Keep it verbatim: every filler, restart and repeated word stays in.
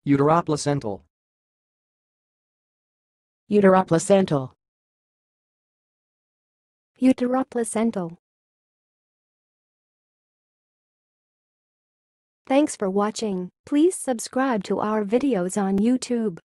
Uteroplacental. Uteroplacental. Uteroplacental. Thanks for watching. Please subscribe to our videos on YouTube.